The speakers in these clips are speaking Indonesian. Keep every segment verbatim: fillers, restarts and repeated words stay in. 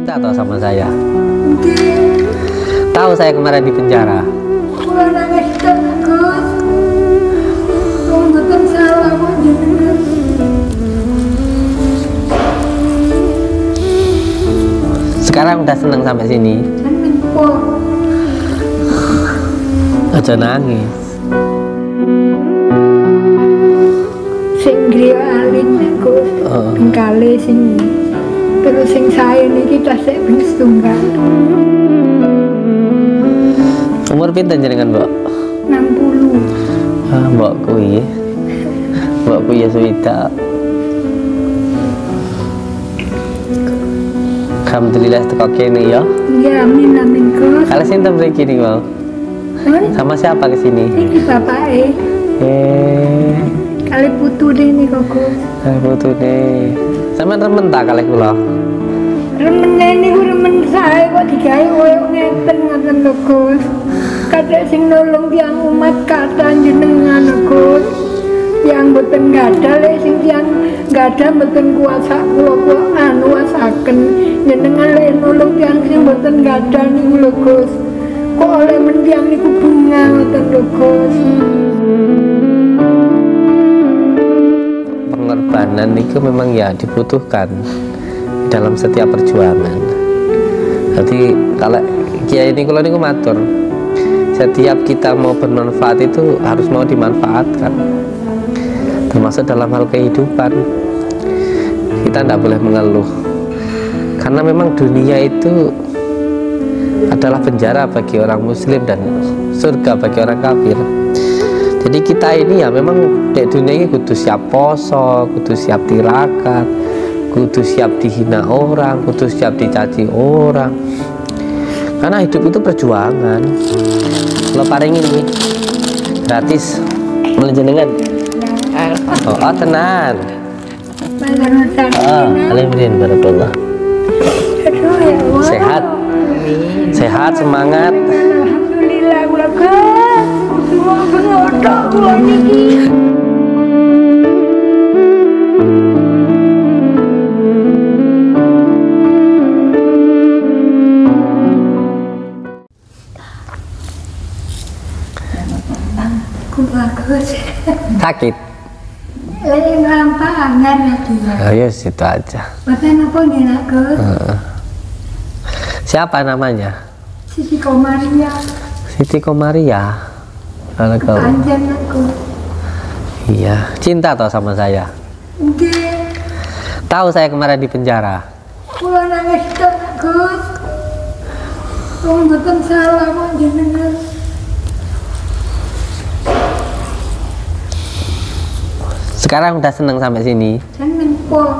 Cinta toh sama saya? Nggih. Tahu saya kemarin di penjara. Kula nangis tenan, Gus. Wong mboten salah kok jenengan. Sekarang udah seneng sampai sini. Seneng po. Aja nangis. Sing griya alit Gus. Oh. Bengkale sing terus sing sae niki tasik ping setunggal. Umur pinten jenengan, Mbok? enam puluh. Ah, Mbok kuwi. Mbok kuwi ya swidak. Alhamdulillah teko kene ya. Iya, amin amin Gus. Kali sinten mriki niku mau? Kan Sama siapa ke sini? iki bapake Eh, kali putune niku Gus. eh putune. Sampeyan remen ta kalih kula? Remene niku remen sae kok digawe koyo ngeten ngoten lho Gus. Kadek sing nolong tiyang umat kata jenengan lho Gus. Yang mboten gadah lek sing tiyang gadah mboten kuasa kula kula anu wasaken jenengan lek nolong tiyang sing mboten gadah niku lho Gus. Kok oleh mendiang niku bunga ngoten lho Gus. Pengorbanan itu memang ya dibutuhkan dalam setiap perjuangan. Jadi kalau kiai ini kalau niku matur, setiap kita mau bermanfaat itu harus mau dimanfaatkan, termasuk dalam hal kehidupan. Kita tidak boleh mengeluh, karena memang dunia itu adalah penjara bagi orang muslim dan surga bagi orang kafir. Jadi kita ini ya memang di dunia ini kudu siap poso, kudu siap tirakat, kudu siap dihina orang, kudu siap dicaci orang. Karena hidup itu perjuangan. Kalau paring ini gratis menjenengan. Oh, oh tenan. Oh, alhamdulillah barakallah. Sehat. Sehat, semangat. Alhamdulillah kula Gus. Semua pengotok kula niki. Kula Gus. Sakit. Lagi ngelampahan lagi ya. Oh, ya situ aja. Mboten apa nggih Nak Gus? Heeh. Siapa namanya? Siti Komaria. Siti Komaria. Kalau kau. Panjen aku. Iya, cinta toh sama saya. Nggih. Tahu saya kemarin di penjara. Kula nangis tenan Gus. Wong mboten salah kok jenengan. Sekarang udah seneng sampai sini. Seneng po.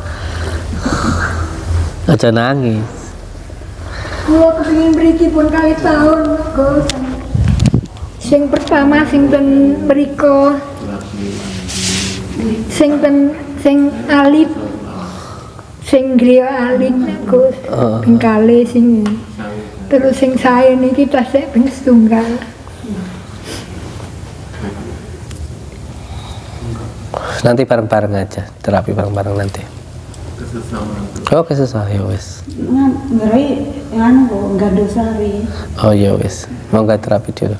Aja nangis. Kula kepengin mriki pun kali tahun Gus. Sing pertama sing ten mriko. Sing ten sing alit. Sing griya alit Gus. Oh. Bengkale sing terus sing sae niki tasik ping setunggal. Nanti bareng-bareng aja, terapi bareng-bareng nanti. Oh, kesusah ya wes. Ngerai anu kok enggak dosari. Oh ya wes, mau nggak terapi dulu?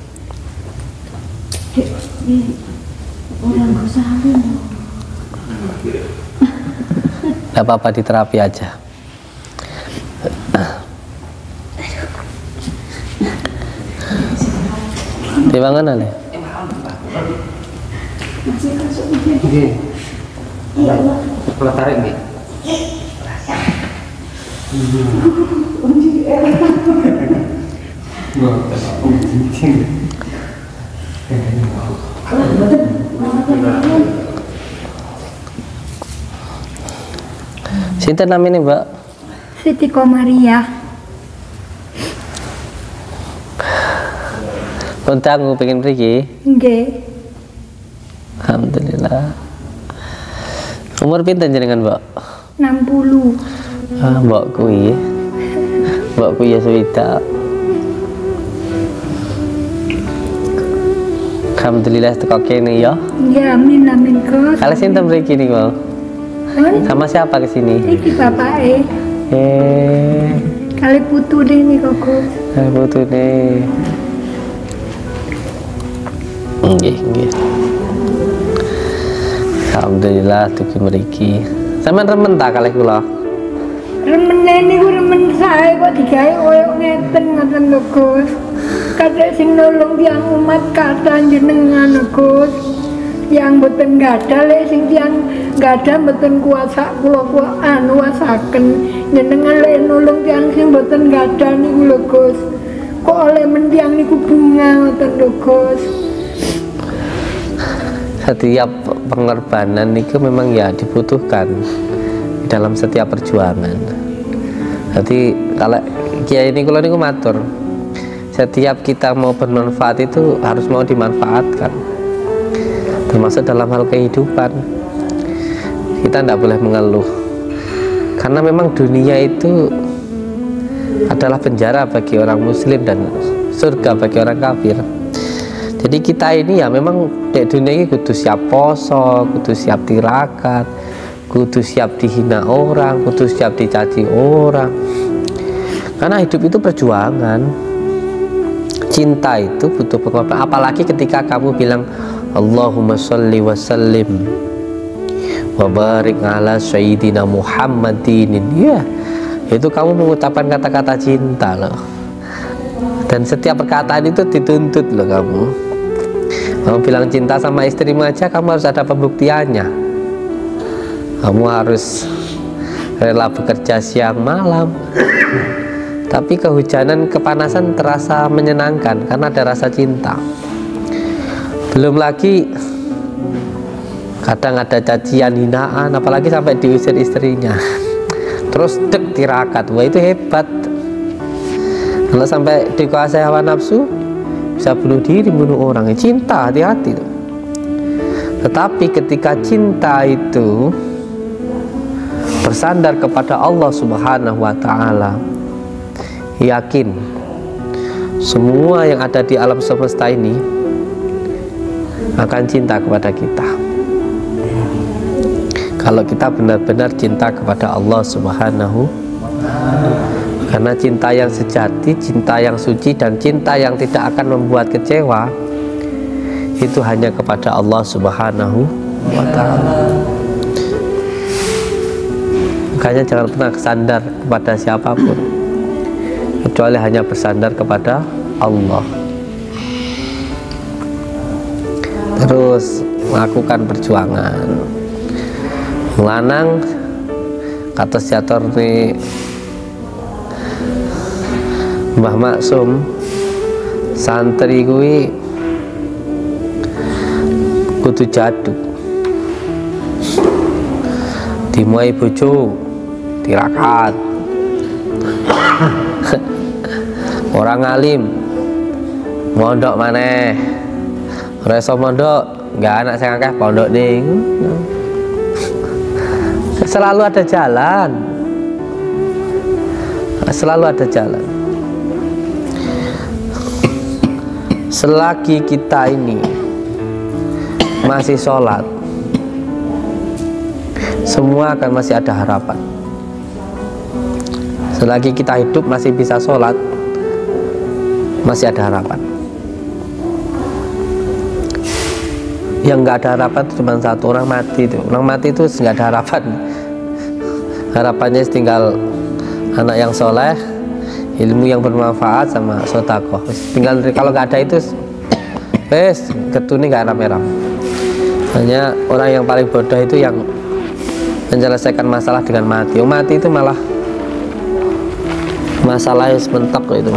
Orang dosari. Gak apa-apa, di terapi aja. Di mana nih? Oke. Kalau tarik nih. Sinten namanya Mbak? Siti Komaria. Kontangku pengen pergi. Nggih. Alhamdulillah. Umur pinten jenengan Mbak? enam puluh. Ah, Mbak kuwi. Mbak kuwi ya swidak. Alhamdulillah teko kene ya. Iya, amin amin Gus. Kali sinten mriki niku mau? Kan Sama siapa ke sini? iki bapake Eh, Kali putu deh nih kok. eh putu nih. Nggih, nggih. Alhamdulillah tuki mriki. Sampeyan remen ta kalih kula? Remen niku remen sae kok digawe koyo ngeten ngoten lho Gus. Kadek sing nolong tiyang umat kata jenengan Gus. Yang boten gadah le sing tiyang gadah boten kuasa kula kula anu wasaken jenengan le nolong tiyang sing boten gadah niku lho Gus. Kok oleh mendiang niku bunga ngoten lho Gus. Setiap pengorbanan itu memang ya dibutuhkan dalam setiap perjuangan. Jadi kalau kiai ini kalau niku matur, setiap kita mau bermanfaat itu harus mau dimanfaatkan, termasuk dalam hal kehidupan. Kita tidak boleh mengeluh, karena memang dunia itu adalah penjara bagi orang muslim dan surga bagi orang kafir. Jadi kita ini ya memang di dunia ini kudu siap poso, kudu siap tirakat, kudu siap dihina orang, kudu siap dicaci orang. Karena hidup itu perjuangan. Cinta itu butuh pengorbanan. Apalagi ketika kamu bilang Allahumma sholli wa sallim wa barik ala sayyidina Muhammadin. Ya, itu kamu mengucapkan kata-kata cinta loh. Dan setiap perkataan itu dituntut loh kamu. Kamu bilang cinta sama istrimu aja, kamu harus ada pembuktiannya. Kamu harus rela bekerja siang malam. Tapi kehujanan, kepanasan terasa menyenangkan karena ada rasa cinta. Belum lagi kadang ada cacian, hinaan, apalagi sampai diusir istrinya. Terus dek tirakat, wah itu hebat. Kalau sampai dikuasai hawa nafsu, bisa bunuh diri, bunuh orang. Cinta, hati-hati. Tetapi ketika cinta itu bersandar kepada Allah Subhanahu wa Ta'ala, yakin semua yang ada di alam semesta ini akan cinta kepada kita. Kalau kita benar-benar cinta kepada Allah Subhanahu wa Ta'ala. Karena cinta yang sejati, cinta yang suci, dan cinta yang tidak akan membuat kecewa itu hanya kepada Allah Subhanahu wa Ta'ala. Makanya jangan pernah bersandar kepada siapapun kecuali hanya bersandar kepada Allah. Terus melakukan perjuangan. Lanang kata siator nih Mbah Maksum, santri kuwi kudu jaduk, dimulai bojo tirakat. Orang alim mondok maneh, ora iso mondok nggak anak sing akeh pondok ning. Selalu ada jalan, selalu ada jalan. Selagi kita ini masih sholat, semua akan masih ada harapan. Selagi kita hidup masih bisa sholat, masih ada harapan. Yang nggak ada harapan itu cuma satu, orang mati itu. Orang mati itu nggak ada harapan. Harapannya tinggal anak yang soleh, ilmu yang bermanfaat, sama sodakoh. Tinggal kalau nggak ada itu, wes ketuni nggak rame-rame. Hanya orang yang paling bodoh itu yang menyelesaikan masalah dengan mati. Oh, mati itu malah masalahnya sementok itu.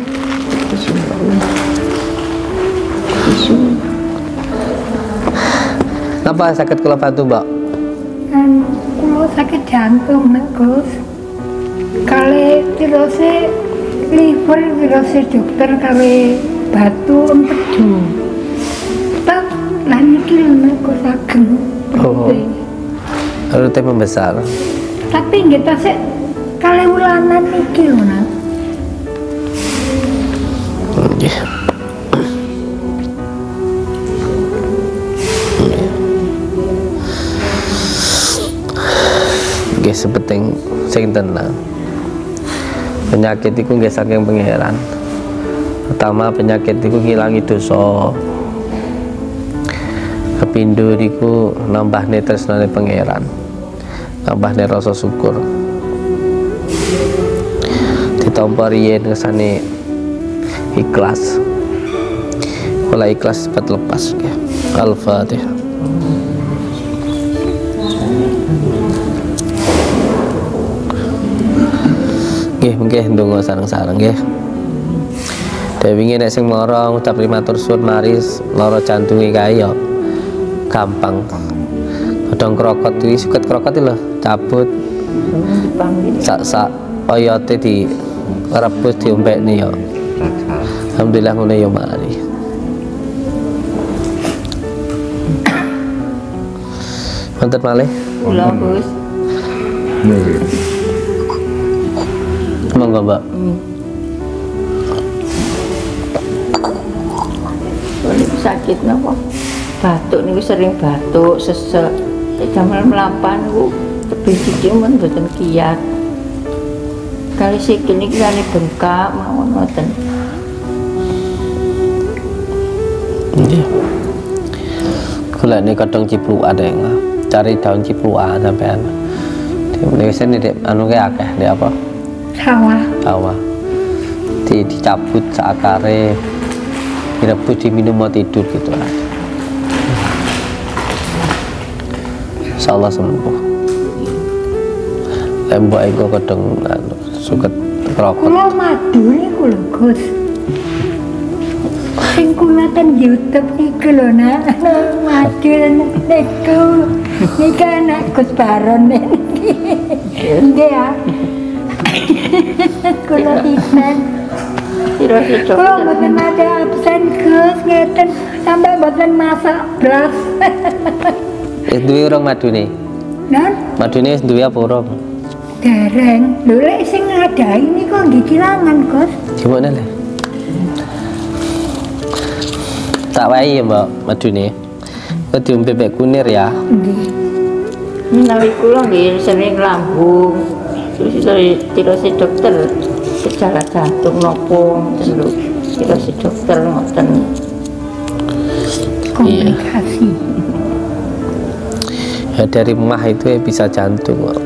Apa sakit kalau bantu mbak? Kan kulo sakit jantung nek Gus. Kali tirose liver tirose dokter kali batu empedu. Tak lan iki lho kok saged. Oh. Rute membesar. Tapi nggih tasik kali wulanan iki lho Nak. Nggih. Nggih sepenting sing tenang. Penyakit iku nggih saking pangeran. Pertama penyakit iku ngilangi dosa. Kepindho niku nambahne tresnane pangeran. Nambahne rasa syukur. Ditampa riyen kesane ikhlas. Kula ikhlas cepat lepas ya. Al-Fatihah. Nggih, nggih ndonga sareng-sareng nggih. Dewi nek sing mara ngucap matur suwun maris lara jantunge kae ya gampang. Godhong krokot iki suket krokot lho, cabut. Sak-sak oyote di rebus diombekne ya. Alhamdulillah ngene ya mari. Mantep malih. Kula Gus. Monggo, Mbak. Niku sakit napa? Batuk niku sering batuk, sesek. Jaman melampah niku tebih sithik men mboten kiyat. Kali sikil niki kali bengkak mawon ngoten. Nggih. Kula nek kadang ciplukan deh, cari daun ciplukan sampean. Di sini dek anu kayak akeh, dek apa? Sawah. Sawah. Di dicabut seakare, direbus diminum mau tidur gitu lah. Insyaallah sembuh. Lembok iku kadang anu suket rokok. Kula madu niku lho Gus. Sing kula ten YouTube niku lho nak madu niku. Niki anak Gus Baron niki. Nggih ya. Kula iklan. Kula mboten ada absen Gus ngeten sampai mboten masak beras. Wis duwe urung madune? Nan Madune wis duwe apa urung? dereng. Lho lek sing ngadai niku nggih kilangan Gus. Gimana le? Tak wae ya Mbak madune. Kok diombe bek kunir ya? Nggih. Menawi kula nggih sering lambung, terus terus si dokter gejala jantung nopo ngoten lho. Terus si dokter ngoten. Komplikasi. Ya dari mah itu ya bisa jantung kok.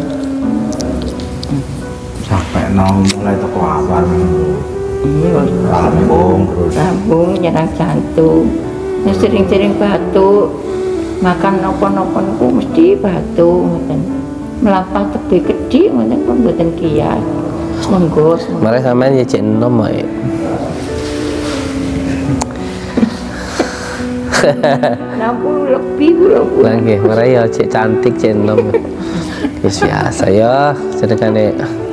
Sampai nol mulai teko awal Iya, lambung terus lambung nyerang jantung. Ya sering-sering batuk, makan nopo-nopo niku mesti batuk ngoten. Melampah tebih gedhi ngoten pun mboten kiyat. Monggo. Mare sampean ya cek enom ae. enam puluh lebih kula pun. Lah nggih, mare ya cek cantik cek enom. Wis biasa ya, sedekane.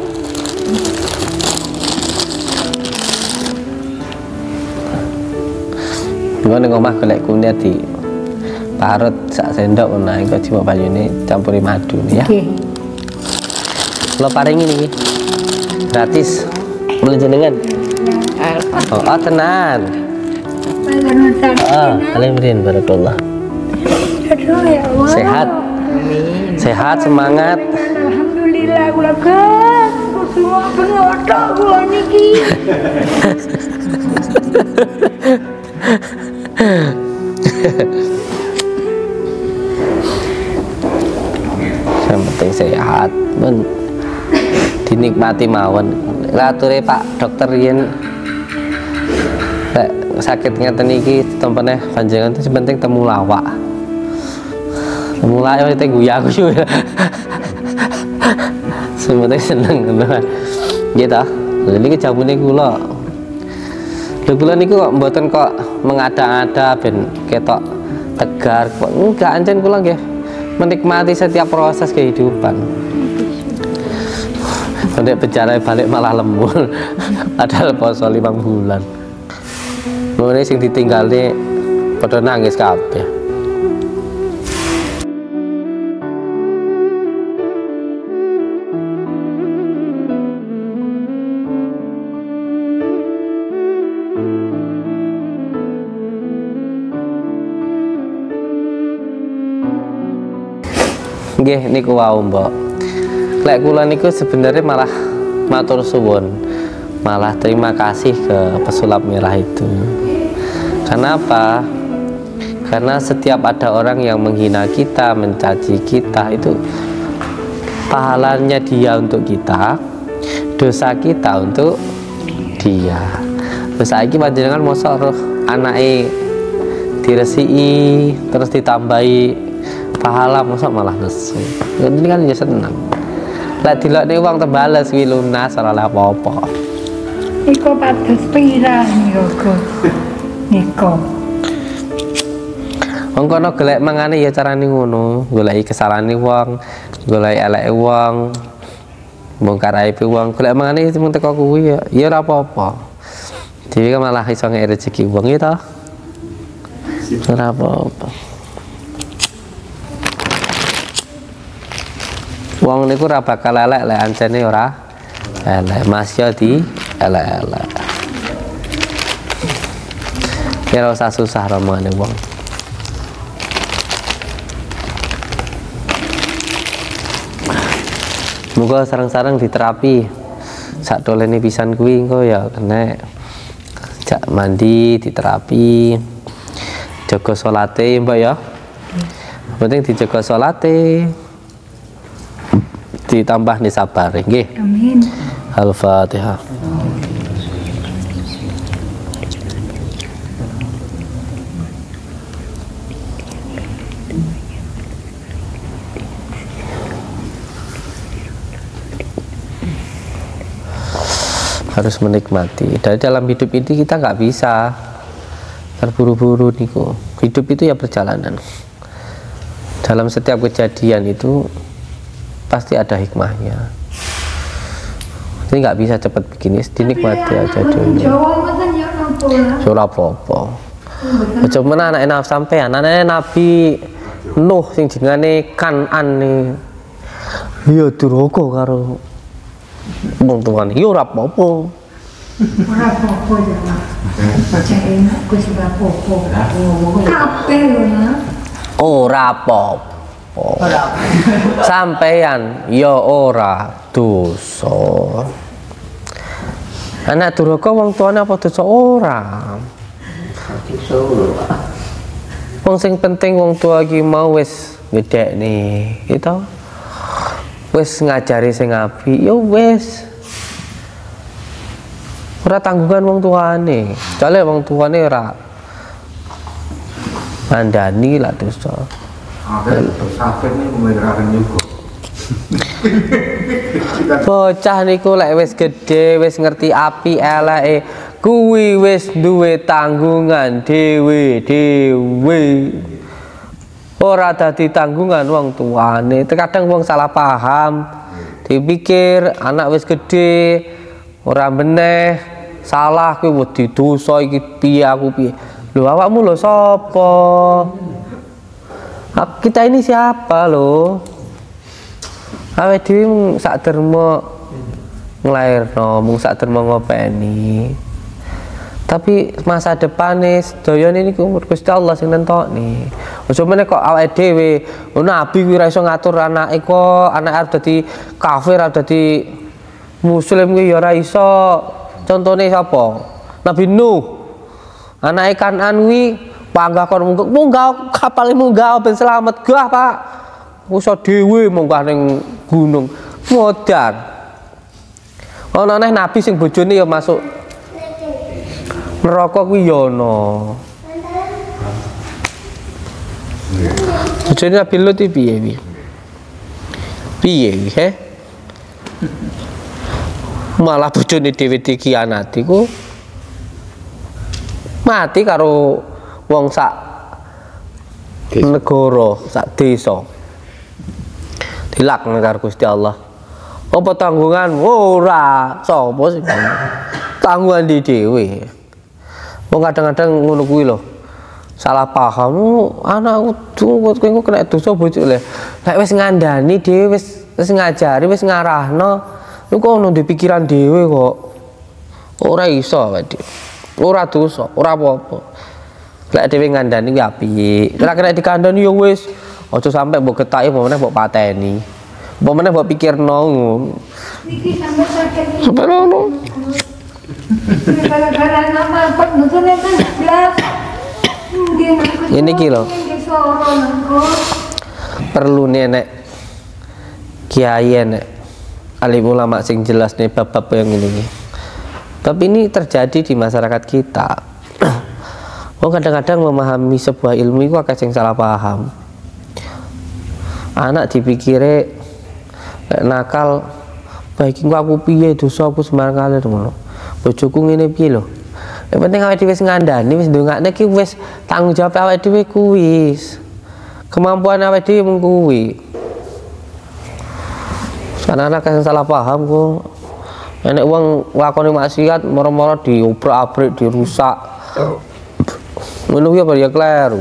Gua ning omah golek kunir di parut sak sendok ngono iku cuma banyune campuri madu ya. Nggih. Kula paringi niki. Gratis. Mulih jenengan. Oh, oh tenan. Malah Ah, alhamdulillah barakallah. Aduh ya Allah. Sehat. Sehat, semangat. Alhamdulillah kula Gus. Semua pengotok kula niki. Yang penting sehat, men dinikmati mawon. Lature Pak Dokter yen lek sakit ngeten iki tempene panjenengan itu penting temu lawak. Temu lawak itu guyu-guyu. Sebenarnya seneng ngono. Nggih ta? Lha niki jabune kula. Lha kula niku kok mboten kok mengada-ada ben ketok tegar kok enggak, ancen kula nggih menikmati setiap proses kehidupan. Nek bicara balik malah lembur. Padahal poso lima bulan. Mulai sing ditinggali padha nangis kabeh. Nggih niku wau, Mbok. Lek kula niku sebenarnya malah matur suwun, malah terima kasih ke pesulap merah itu. Karena apa? Karena setiap ada orang yang menghina kita, mencaci kita, itu pahalanya dia untuk kita, dosa kita untuk dia. Terus saiki panjenengan mosok roh anake diresiki terus ditambahi pahala, mosok malah nesu. Ini kan ya seneng. Lek dilokne wong tebales kuwi lunas ora oleh apa-apa. Iko pados pira niku, Gus? Niko. Wong kono golek mangane ya carane ngono, goleki kesalahane wong, goleki eleke wong, bongkar aibe wong, golek mangane mung teko kuwi ya, ya ora apa-apa. Dhewe malah iso ngek rezeki wong ya ta. Ora apa-apa. Wong niku ora bakal elek lek ancene ora elek, Mas yo di elek-elek. Kira usah susah romane wong. Muga sareng-sareng diterapi. Sak dolene pisan kuwi engko ya kena jak mandi diterapi. Jaga salate Mbak ya. Penting dijaga salate. Ditambah nih sabar nggih. Amin. Al-Fatihah. Harus menikmati. Dari dalam hidup ini kita nggak bisa terburu-buru niku. Hidup itu ya perjalanan. Dalam setiap kejadian itu pasti ada hikmahnya. Jadi nggak bisa cepat begini, dinikmati aja dulu. Jawa mboten ya napa lah. Ora apa-apa. Aja men anake Nabi sampean, anake Nabi Nuh sing jenenge Kanan nih. Ya duraka karo wong tuane. Ya ora apa-apa. Ora apa-apa ya, Mas. Cek enak Gus ora apa-apa. Kabeh lho, Mas. Ora apa-apa. Sampeyan ya ora dosa. Anak duraka wong tuane apa dosa ora? Wong sing penting wong tua iki mau wis ngedekne, gitu. Wis ngajari sing apik, ya wis. Ora tanggungan wong tuane. Jale wong tuane ora mandani lah dosa. Ada safir ini memikirkan juga. Bocah niku lek wis gede, wis ngerti api eleke, kuwi wis duwe tanggungan dhewe-dhewe. Ora dadi tanggungan wong tuane. Terkadang wong salah paham, dipikir anak wis gede, ora meneh, salah kuwi wedi dosa iki piye aku piye. Lho awakmu lho sapa? Kita ini siapa loh? Awake dhewe mung sak derma nglairno, mung sak derma ngopeni. Tapi masa depane sedayane niku Gusti Allah sing nentokne. Aja meneh kok awake dhewe, oh nabi kuwi ora iso ngatur anake kok, anake arep dadi kafir, arep dadi muslim kuwi ya ora iso. Contone sapa? Nabi Nuh. Anake Kanan kuwi panggah kon munggah, munggah kapal munggah ben selamat gah Pak. Usah dhewe munggah ning gunung. Modar. Ana neh nabi sing bojone ya masuk neraka kuwi ya ana. Bojone Nabi Lut iki piye piye? Piye he? Malah bojone dhewe dikhianati ku. Mati karo wong sak negara, sak desa. Dilaknat karo Gusti Allah. Apa tanggungan? Ora, sapa sih? Tanggungan di dhewe. Wong kadang-kadang ngono kuwi lho. Salah paham, anakku kowe kowe kena dosa bojo le. Lek wis ngandani dhewe wis wis ngajari, wis ngarahno, lu kok ono pikiran dhewe kok. Ora iso awake. Ora dosa, ora apa-apa. Lek dhewe ngandani ki apik. Ora kena dikandani ya wis, aja sampe mbok getaki apa meneh mbok pateni. Apa meneh mbok pikirno. Niki sampe sakit. Sampai ngono. Gara-gara nama penutune kan belas. Ini iki lho. Perlu nek kiai nek alim ulama sing jelas nih bab-bab yang ini. Bab ini terjadi di masyarakat kita. Oh kadang-kadang memahami sebuah ilmu itu akeh sing salah paham. Anak dipikire nakal, baik aku piye dosa aku sembarang kali ngono. Bojoku ngene piye lho. Yang penting awake dhewe wis ngandani wis ndongakne ki wis tanggung jawab awake dhewe kuwi. Kemampuan awake dhewe mung kuwi. Anak-anak yang salah paham kok. Enek wong nglakoni maksiat moro-moro diobrak-abrik, dirusak. Ngono kuwi apa ya kleru.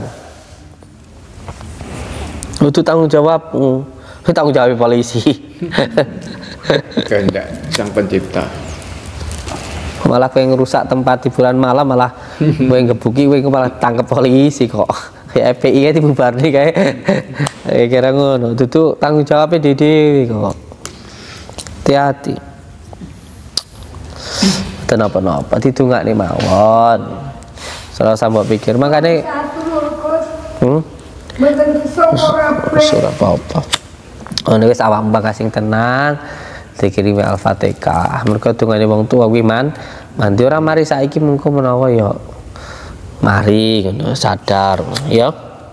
Itu tanggung jawab, itu tanggung jawab polisi. Kehendak sang pencipta. Malah kowe ngerusak tempat hiburan malam malah kowe ngebuki kowe malah tangkep polisi kok. Kayak F P I ya dibubarne kae. Kayak kira ngono, itu tanggung jawabnya dhewe kok. Hati-hati. Kenapa-napa ditungakne mawon. Salah sambok pikir makane hmm? Surah apa-apa. Ono wis awak mbak sing tenang dikirimi Al-Fatihah. Mergo dungane wong tuwa kuwi man, mandi ora mari saiki mengko menawa ya mari ngono sadar ya.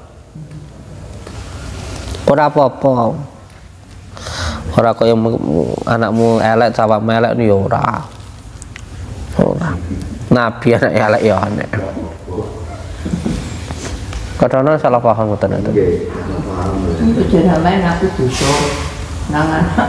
Ora apa-apa. Ora kaya anakmu elek cawak melek ya ora. Ora. Nabi anak elek ya anak. Kadang-kadang salah paham ngoten itu. Itu jenenge aku dosa nang anak.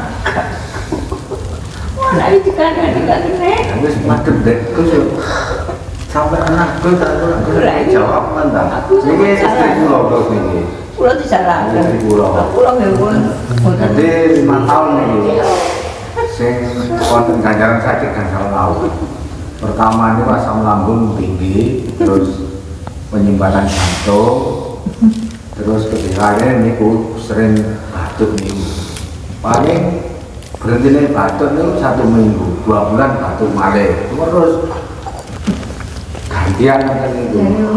Lah iki kan enggak kene. Wis madhep dek sampai anakku tak jawab mantap. Iki istri kula kok iki. Kula disalahkan. Kula nggih Jadi lima tahun nih, sing konten ganjaran sakit gagal laut. Pertama ini asam lambung tinggi, terus penyimpanan jantung, terus ketiganya ini ku sering batuk nih. Paling berhenti nih batuk nih satu minggu, dua bulan batuk malah, terus gantian kan itu.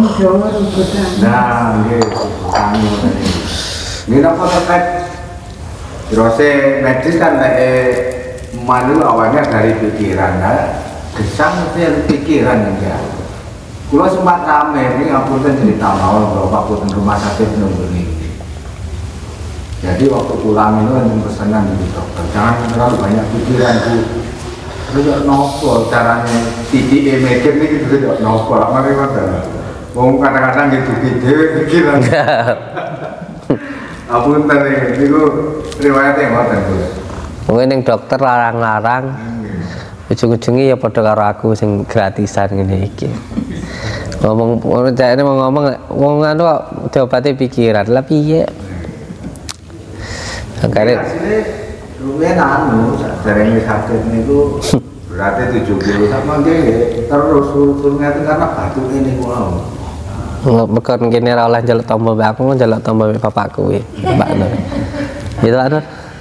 Nah, gitu, kami ini apa terkait? Proses medis kan eh manu awalnya dari pikiran, nah, gesang itu yang pikiran ya. Kalau sempat rame ini aku tuh cerita mau bahwa aku rumah sakit nunggu ini. Jadi waktu pulang itu kan pesanan di dokter, jangan terlalu banyak pikiran bu. Terus nopo caranya titik emekin ini gitu tidak nopo, mari mana? Mau kadang-kadang gitu gitu pikiran. Ampun tadi itu riwayatnya ngoten Gus. Mungkin yang dokter larang-larang. Ujung-ujungnya ya padha karo aku sing gratisan ngene iki. Ngomong jane mau ngomong wong anu kok diobati pikiran. Lah piye? Sakare lumayan anu jarene sakit niku berarti tujuh puluh sama nggih terus turunnya karena batuk ini wow. Mekon kene ora oleh njaluk tombol mbak aku, njaluk tombol mbak bapakku kuwi. Mbak Nur. Gitu Nur.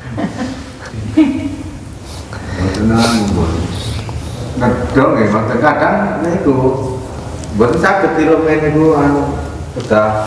Tenang, ngedong ya, maksudnya kadang niku mboten saged tiru niku anu udah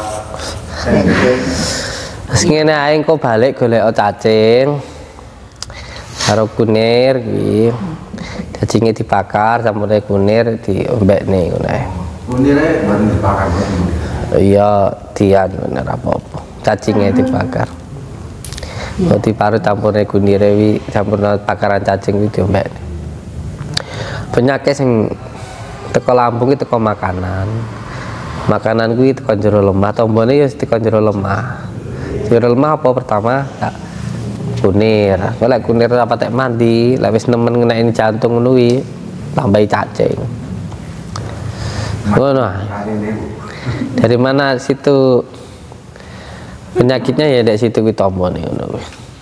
Terus ngene ae engko balik golek cacing. Karo kunir kuwi. Cacingnya dibakar sampune kunir diombekne ngono ae. Kunire mboten dibakar. Iya, dian bener apa-apa. Cacingnya dibakar. Oh, diparut campurne kunire wi campurna bakaran cacing kuwi diombekne. Penyakit sing teko lambung itu teko makanan. Makanan kuwi teko jero lemah, tombone ya teko jero lemah. Jero lemah apa pertama? Ya, kunir. Kalau kunir apa tek mandi, lek wis nemen ngenekne jantung ngono kuwi tambahi cacing. Ngono. Dari mana situ penyakitnya ya dari situ kuwi tombone ngono kuwi.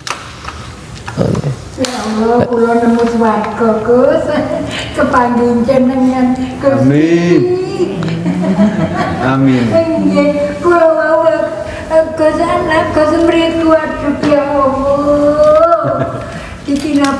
Ya Allah, kula nemu swarga Gus. Kepanggih jenengan Gusti. Amin. Amin. Nggih, kula mau Gus anak Gus mriku aduh ya Allah.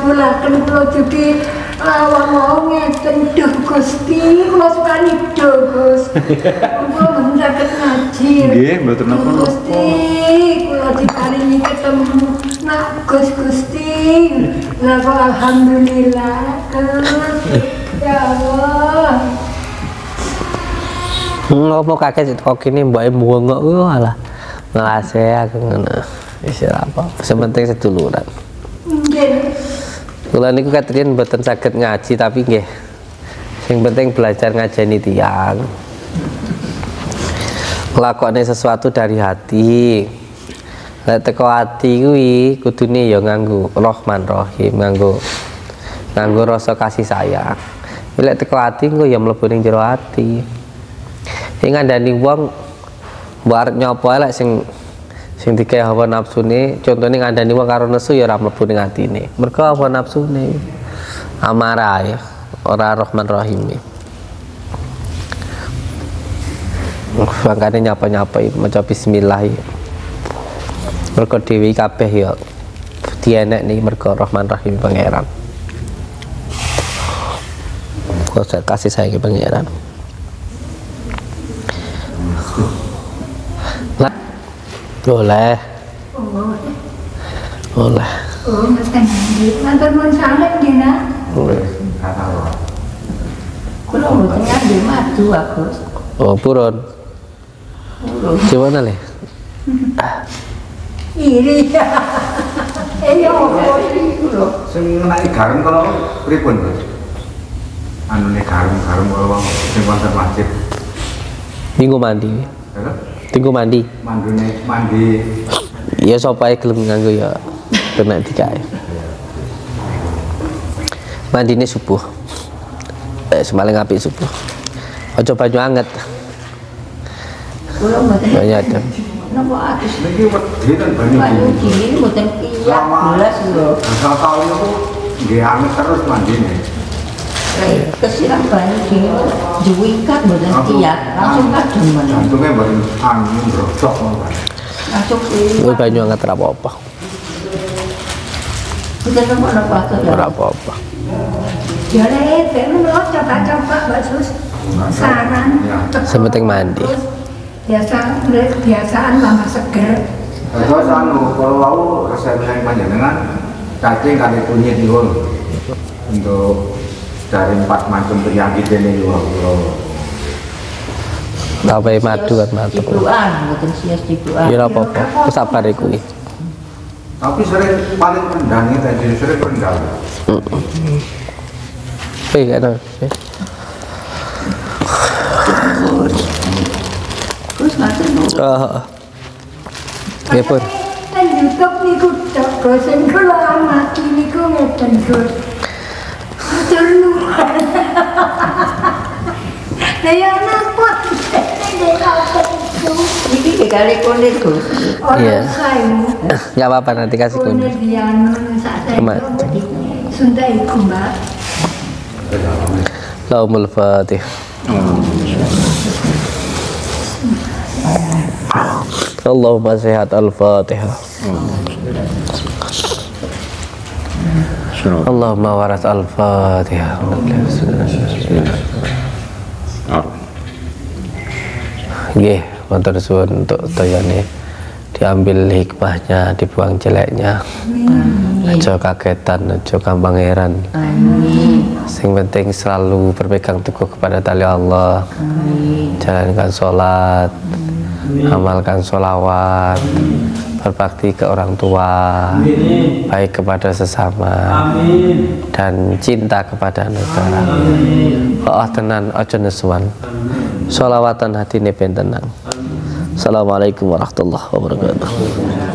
ngabulaken kula jugi lawang mau ngeten duh Gusti kula sukani duh Gus. Kula mboten saged ngaji. Nggih, mboten napa. Gusti kula diparingi ketemu nak Gus Gusti. Lah kok alhamdulillah. Ya Allah. Ngopo kakek kok kene mbake mbongok ku alah. Ngelase aku ngono. Wis apa, sementing seduluran. Nggih. Kula niku katrin mboten saged ngaji tapi nggih. Sing penting belajar ngajeni tiyang. Nglakoni sesuatu dari hati. Lek teko ati kuwi kudune ya nganggo Rahman Rahim, nganggo nganggo rasa kasih sayang. Lek teko ati engko ya mlebu ning jero ati. Sing ngandani wong mbok arep nyopo lek sing sing dikae hawa nafsune, contone ngandani wong karo nesu ya ora mlebu ning atine. Mergo hawa nafsune amarah ya, ora Rahman Rahim. Makane nyapa-nyapa maca bismillah. Mergo dewi kabeh ya dienek nih mergo Rahman Rahim pangeran. Kok kasih sayang pangeran. Lah boleh. Boleh. Oh, ngeten nggih. Matur nuwun sanget nggih, Nak. Boleh. Kula mboten ngambil madu Agus. Oh, purun. Gimana le? Iri. Eh yo kok Sing ngenai garam kalau pripun, Gus? Anune garam-garam kalau sing wonten masjid. Minggu mandi. Lho, Minggu mandi. mandune mandi. Ya sapa ae gelem nganggo ya kena dikae. Mandine subuh. Eh semaling apik subuh. Aja banyu anget. Kula mboten Banyak ada. napa Agus. Niki wedi ten banyu. Banyu dingin mboten kiyak belas lho. Asal-asal niku nggih anget terus mandine. Lek kesiram banyu dingin diwikat mboten kiyak, langsung kadung men. Jantungnya mboten anu ndrodok ngono. Langsung Kuwi kuwi banyu anget ora apa-apa. mboten napa-napa to. Ora apa-apa. ya lek ngono coba-coba Mbak Sus. Saran. Sementing mandi. Biasa kebiasaan lama seger. Terus anu kalau wau resep yang panjenengan cacing kali kunyit niku untuk dari empat macam penyakit ini juga kalau Tapai madu kan mantep. Cipluan, mboten sias cipluan. Ya ora apa-apa. Kesabar kuwi. tapi sering paling rendang itu jadi sering rendang. Wih, kan. Terus ngaten lho. Oh. Nggih pun. Kan YouTube niku jago sing kula amati niku ngeten Gus. Matur nuwun. Lah ya napa nek apa itu? Iki kekali konir Gus. Iya. Orang saya Enggak apa-apa nanti kasih konir kuning. dianu sak Kemat. Sunda iku Mbak. Laumul Fatih. Allahumma sehat al-Fatihah. Allahumma waras al-Fatihah. Nggih, matur suwun untuk toyane diambil hikmahnya, dibuang jeleknya. Aja kagetan, aja gampang heran. Amin. Sing penting selalu berpegang teguh kepada tali Allah. Amin. Jalankan sholat, amalkan sholawat, berbakti ke orang tua, baik kepada sesama, dan cinta kepada negara. Oh tenan, ojo nesuan. Sholawatan hati ben tenang. Assalamualaikum warahmatullahi wabarakatuh.